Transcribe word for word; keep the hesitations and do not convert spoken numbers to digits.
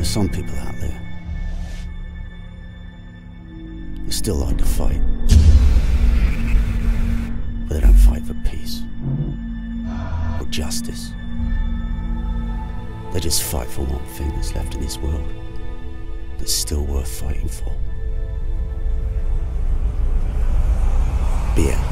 some people out there who still like to fight, but they don't fight for peace or justice. They just fight for one thing that's left in this world that's still worth fighting for. Beer.